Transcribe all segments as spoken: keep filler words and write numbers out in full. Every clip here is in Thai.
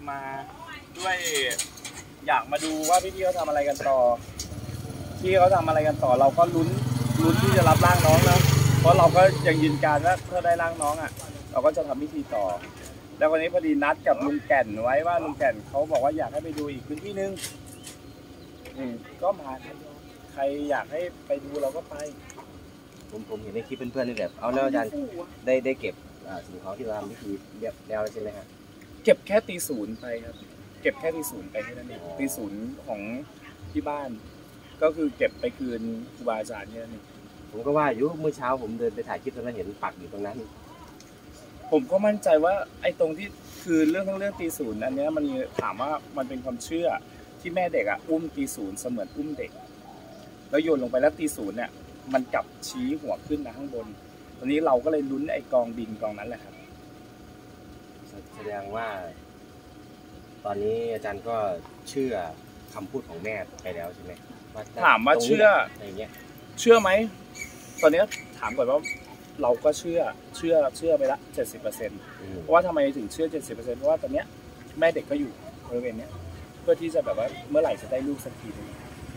มาด้วยอยากมาดูว่าพี่ๆเขาทำอะไรกันต่อพี่เขาทำอะไรกันต่อเราก็ลุ้นลุ้นที่จะรับร่างน้องนะเพราะเราก็ยังยืนการว่าถ้าได้ร่างน้องอ่ะเราก็จะทำพิธีต่อแล้ววันนี้พอดีนัดกับลุงแก่นไว้ว่าลุงแก่นเขาบอกว่าอยากให้ไปดูอีกพื้นที่นึงอืมก็มาใครอยากให้ไปดูเราก็ไปผมผมเห็นในคลิปเพื่อนๆนี่แบบเอาแล้วอาจารย์ได้ได้เก็บสิ่งของที่เราทำพิธีเรียบแล้วใช่ไหมครับเก็บแค่ตีศูนย์ไปครับเก็บแค่ตีศูนย์ไปแค่นั้นเองตีศูนย์ของที่บ้านก็คือเก็บไปคืนครูบาอาจารย์เนี่ยนี่ผมก็ว่าอยู่เมื่อเช้าผมเดินไปถ่ายคลิปตอนนั้นเห็นปักอยู่ตรงนั้นผมก็มั่นใจว่าไอ้ตรงที่คือเรื่องทั้งเรื่องตีศูนย์อันนี้มันถามว่ามันเป็นความเชื่อที่แม่เด็กอ่ะอุ้มตีศูนย์เสมือนอุ้มเด็กแล้วโยนลงไปแล้วตีศูนย์เนี่ยมันกลับชี้หัวขึ้นมาข้างบนตอนนี้เราก็เลยลุ้นไอ้กองดินกองนั้นแหละครับแสดงว่าตอนนี้อาจารย์ก็เชื่อคำพูดของแม่ไปแล้วใช่ไหมถามว่าเชื่ออะไรเงี้ยเชื่อไหมตอนนี้ถามก่อนว่าเราก็เชื่อเชื่อเชื่อไปละเจ็ดสิบเปอร์เซ็นต์เพราะว่าทำไมถึงเชื่อเจ็ดสิบเปอร์เซ็นต์เพราะว่าตอนนี้แม่เด็กก็อยู่บริเวณนี้เพื่อที่จะแบบว่าเมื่อไหร่จะได้ลูกสักทีนึง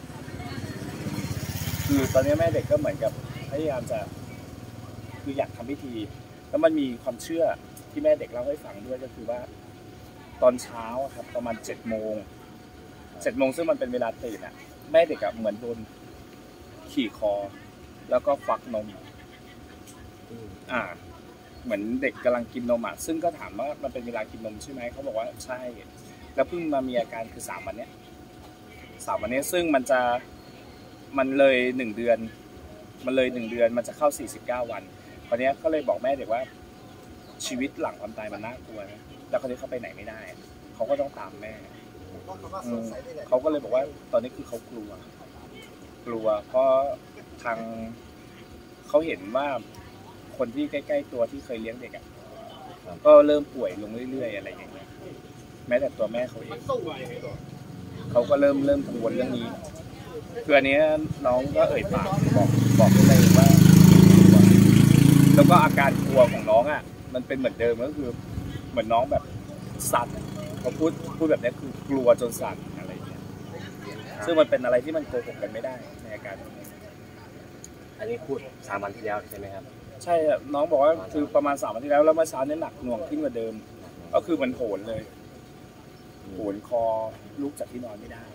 คือตอนนี้แม่เด็กก็เหมือนกับพยายามจะคืออยากทำพิธีแล้วมันมีความเชื่อที่แม่เด็กเล่าให้ฟังด้วยก็คือว่าตอนเช้าครับประมาณเจ็ดโมงเจ็ดโมงซึ่งมันเป็นเวลาตื่นอ่ะแม่เด็กอะเหมือนโดนขี่คอแล้วก็ควักนมอ่าเหมือนเด็กกำลังกินนมอ่ะซึ่งก็ถามว่ามันเป็นเวลากินนมใช่ไหมเขาบอกว่าใช่แล้วเพิ่งมามีอาการคือสามวันเนี้ยสามวันนี้ซึ่งมันจะมันเลยหนึ่งเดือนมันเลยหนึ่งเดือนมันจะเข้าสี่สิบเก้าวันตอนนี้ก็เลยบอกแม่เด็กว่าชีวิตหลังความตายมันน่ากลัวนะแล้วคนนี้เขาไปไหนไม่ได้เขาก็ต้องตามแม่เขาก็เลยบอกว่าตอนนี้คือเขากลัวกลัวเพราะทางเขาเห็นว่าคนที่ใกล้ๆตัวที่เคยเลี้ยงเด็กอ่ะก็เริ่มป่วยลงเรื่อยๆอะไรอย่างเงี้ยแม้แต่ตัวแม่เขาเองเขาก็เริ่มเริ่มกังวลเรื่องนี้คืออันนี้น้องก็เอ่ยปากบอกบอกได้เลยว่าแล้วก็อาการกลัวของน้องอ่ะมันเป็นเหมือนเดิมก็คือเหมือนน้องแบบสั่นเขาพูดพูดแบบนี้คือกลัวจนสั่นอะไรอย่างเงี้ยซึ่งมันเป็นอะไรที่มันโกหกกันไม่ได้ในอาการนี้อันนี้พูดสามวันที่แล้วใช่ไหมครับใช่น้องบอกว่าคือประมาณสามวันที่แล้วแล้วเมื่อเช้านี้หนักหน่วงขึ้นกว่าเดิมก็คือมันโหนเลยโหนคอลุกจากที่นอนไม่ได้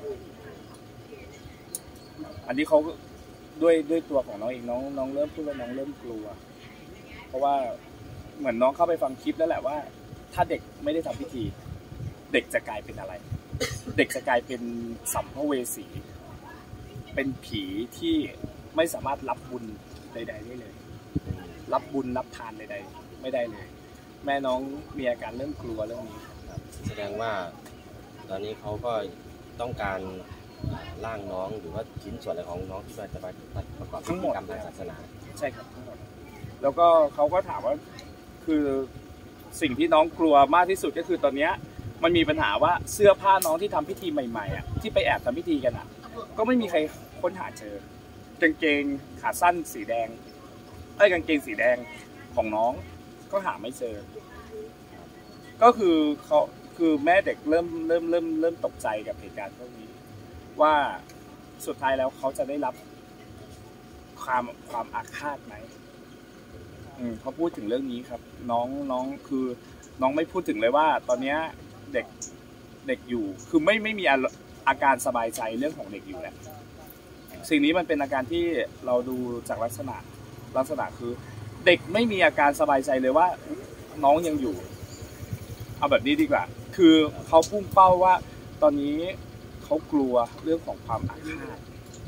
อันนี้เขาด้วยด้วยตัวของน้องเองน้องน้องเริ่มพูดแล้วน้องเริ่มกลัวเพราะว่าเหมือนน้องเข้าไปฟังคลิปแล้วแหละว่าถ้าเด็กไม่ได้ทำพิธีเด็กจะกลายเป็นอะไรเด็กจะกลายเป็นสัมภเวสีเป็นผีที่ไม่สามารถรับบุญใดๆได้เลยรับบุญรับทานใดๆไม่ได้เลยแม่น้องมีอาการเริ่มกลัวเรื่องนี้ครับแสดงว่าตอนนี้เขาก็ต้องการร่างน้องหรือว่าชิ้นส่วนอะไรของน้องที่ว่าจะไปประกอบพิธีกรรมทางศาสนาใช่ครับทั้งหมดแล้วก็เขาก็ถามว่าคือสิ่งที่น้องกลัวมากที่สุดก็คือตอนนี้มันมีปัญหาว่าเสื้อผ้าน้องที่ทำพิธีใหม่ๆอ่ะที่ไปแอบทำพิธีกันอ่ะก็ไม่มีใครค้นหาเจอกางเกงขาสั้นสีแดงไอ้กางเกงสีแดงของน้องก็หาไม่เจอก็คือเขาคือแม่เด็กเริ่มเริ่มเริ่มเริ่มตกใจกับเหตุการณ์พวกนี้ว่าสุดท้ายแล้วเขาจะได้รับความความอาฆาตไหมอืมเขาพูดถึงเรื่องนี้ครับน้องน้องคือน้องไม่พูดถึงเลยว่าตอนนี้เด็กเด็กอยู่คือไม่ไม่มีอาการสบายใจเรื่องของเด็กอยู่แล้วสิ่งนี้มันเป็นอาการที่เราดูจากลักษณะลักษณะคือเด็กไม่มีอาการสบายใจเลยว่าน้องยังอยู่เอาแบบนี้ดีกว่าคือเขาพุ่งเป้าว่าตอนนี้เขากลัวเรื่องของความอาฆาต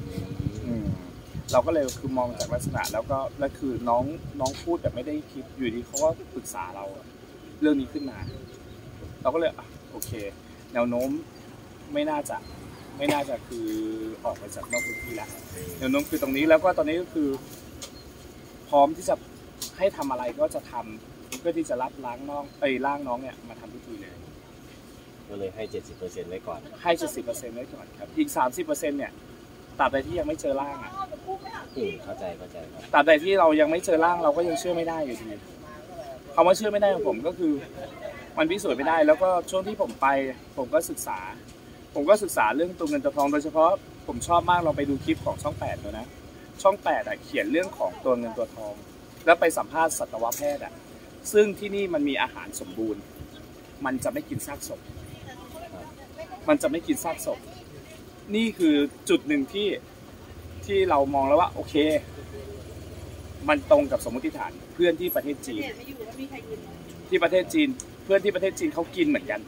เราก็เลยคือมองจากลักษณะแล้วก็แล้วคือน้องน้องพูดแต่ไม่ได้คิดอยู่ดีเขาก็ปรึกษาเราเรื่องนี้ขึ้นมาเราก็เลยโอเคแนวโน้มไม่น่าจะไม่น่าจะคือออกไปจากนอกพื้นที่ละแนวโน้มคือตรงนี้แล้วก็ตอนนี้ก็คือพร้อมที่จะให้ทำอะไรก็จะทำเพื่อที่จะรับล้างน้องไอ้ร่างน้องเนี่ยมาทำพิธีเลยก็เลยให้เจ็ดสิบเปอร์เซ็นต์ไว้ก่อนให้เจ็ดสิบเปอร์เซ็นต์ไว้ก่อนครับอีกสามสิบเปอร์เซ็นต์เนี่ยตราบใดที่ยังไม่เจอร่างอ่ะเข้าใจเข้าใจครับตราบใดที่เรายังไม่เจอร่างเราก็ยังเชื่อไม่ได้อยู่ดีคำว่าเชื่อไม่ได้ของผมก็คือมันพิสูจน์ไม่ได้แล้วก็ช่วงที่ผมไปผมก็ศึกษา ผมก็ศึกษาเรื่องตัวเงินตัวทองโดยเฉพาะผมชอบมากลองไปดูคลิปของช่องแปดดูนะช่องแปดอ่ะเขียนเรื่องของตัวเงินตัวทองแล้วไปสัมภาษณ์สัตวแพทย์อ่ะซึ่งที่นี่มันมีอาหารสมบูรณ์มันจะไม่กินซากศพมันจะไม่กินซากศพนี่คือจุดหนึ่งที่ที่เรามองแล้วว่าโอเคมันตรงกับสมมติฐานเพื่อนที่ประเทศจีนที่ประเทศจีนเพื่อนที่ประเทศจีนเขากินเหมือนกัน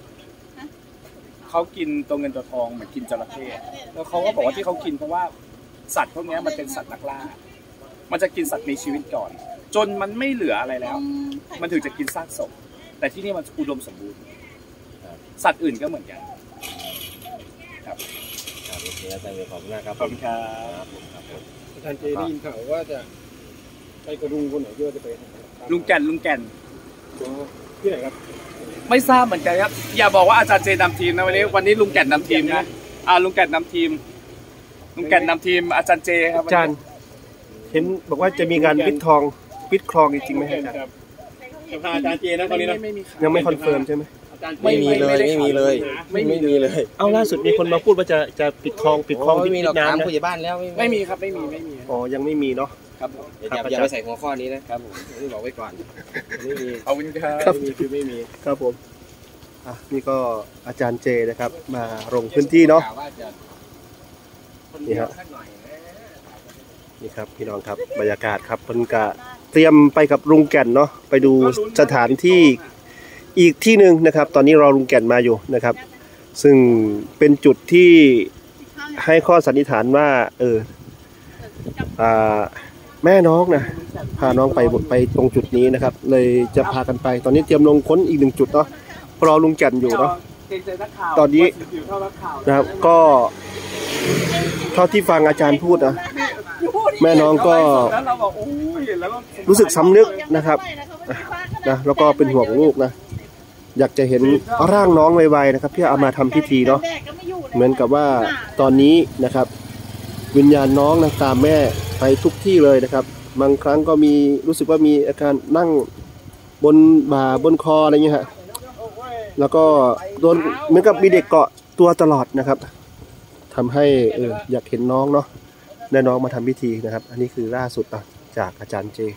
เขากินตัวเงินตัวทองเหมือนกินจระเข้แล้วเขาก็บอกว่าที่เขากินเพราะว่าสัตว์พวกนี้มันเป็นสัตว์นักล่ามันจะกินสัตว์มีชีวิตก่อนจนมันไม่เหลืออะไรแล้วมันถึงจะกินซากศพแต่ที่นี่มันอุดมสมบูรณ์สัตว์อื่นก็เหมือนกันครับครับโอเคอาจารย์ขอบคุณมากครับขอบคุณครับครับผมอาจารย์เจได้ยินข่าวว่าจะไปกระดุงคนไหนที่ว่าจะไปลุงแก่นลุงแก่นที่ไหนครับไม่ทราบเหมือนกันครับอย่าบอกว่าอาจารย์เจนำทีมนะวันนี้วันนี้ลุงแก่นนำทีมนะอ่าลุงแก่นนำทีมลุงแก่นนำทีมอาจารย์เจครับอาจารย์เห็นบอกว่าจะมีงานปิดทองปิดคลองจริงไหมครับจะพาอาจารย์เจนะตอนนี้นะยังไม่คอนเฟิร์มใช่ไหมไม่มีเลยไม่มีเลยไม่มีเลยเอาล่าสุดมีคนมาพูดว่าจะจะปิดคลองปิดคลองไม่มีหรอกถามผู้ใหญ่บ้านแล้วไม่มีครับไม่มีไม่มีอ๋อยังไม่มีเนาะครับอย่าอย่าไปใส่หัวข้อนี้นะครับผมนี่บอกไว้ก่อนไม่มีเอาวินครับไม่มีคือไม่มีครับผมอ่ะนี่ก็อาจารย์เจนะครับมาลงพื้นที่เนาะนี่ครับนี่ครับพี่น้องครับบรรยากาศครับเพิ่นกะเตรียมไปกับลุงแก่นเนาะไปดูสถานที่อีกที่หนึ่งนะครับตอนนี้รอลุงแก่นมาอยู่นะครับซึ่งเป็นจุดที่ให้ข้อสันนิษฐานว่าเอออ่าแม่น้องนะพาน้องไปไปตรงจุดนี้นะครับเลยจะพากันไปตอนนี้เตรียมลงค้นอีกหนึ่งจุดเนาะรอลุงแก่นอยู่เนาะตอนนี้นะครับก็เท่าที่ฟังอาจารย์พูดนะแม่น้องก็รู้สึกสำนึกนะครับนะแล้วก็เป็นห่วงลูกนะอยากจะเห็นร่างน้องไวๆนะครับเพื่อเอามาทำพิธีเนาะเหมือนกับว่าตอนนี้นะครับวิญญาณน้องนะตามแม่ไปทุกที่เลยนะครับบางครั้งก็มีรู้สึกว่ามีอาการนั่งบนบ่าบนคออะไรเงี้ยฮะแล้วก็โดนเหมือนกับมีเด็กเกาะตัวตลอดนะครับทำให้เอออยากเห็นน้องเนาะได้น้องมาทำพิธีนะครับอันนี้คือล่าสุดจากอาจารย์เจ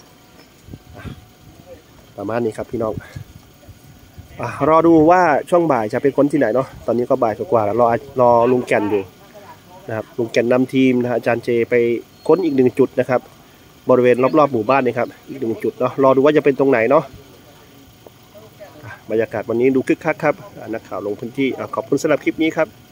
ประมาณนี้ครับพี่น้องรอดูว่าช่วงบ่ายจะเป็นคนที่ไหนเนาะตอนนี้ก็บ่ายกว่าแล้วรอรอลุงแก่นอยู่นะครับลุงแก่นนำทีมนะอาจารย์เจไปค้นอีกหนึ่งจุดนะครับบริเวณรอบๆหมู่บ้านนี่ครับอีกหนึ่งจุดเนาะรอดูว่าจะเป็นตรงไหนเนาะบรรยากาศวันนี้ดูคึกคักครับนักข่าวลงพื้นที่ขอบคุณสำหรับคลิปนี้ครับ